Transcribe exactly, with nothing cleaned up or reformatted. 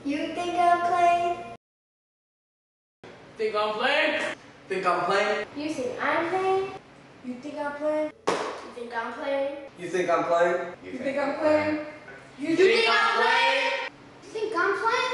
You think I'm playing? Think I'm playing? Think I'm playing? You think I'm playing? You think I'm playing? You think I'm playing? You think I'm playing? You think I'm playing? You think I'm playing? You think I'm playing?